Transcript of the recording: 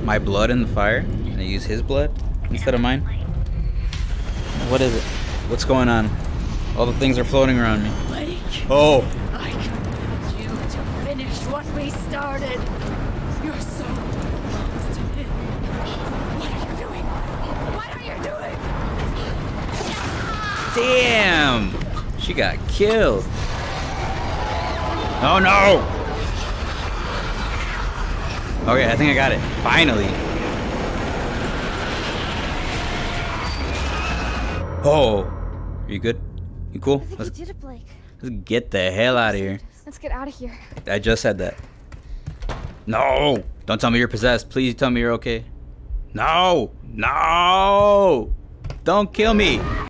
my blood in the fire and I use his blood instead of mine? What is it? What's going on? All the things are floating around me. Blake, Oh! I command you to finish what we started. Your soul belongs to him. What are you doing? What are you doing? Damn! She got killed. Oh no! Okay, I think I got it. Finally. Oh, are you good? You cool? I think you did it, Blake. Let's get the hell out of here. Let's get out of here. I just said that. No! Don't tell me you're possessed. Please tell me you're okay. No! No! Don't kill me!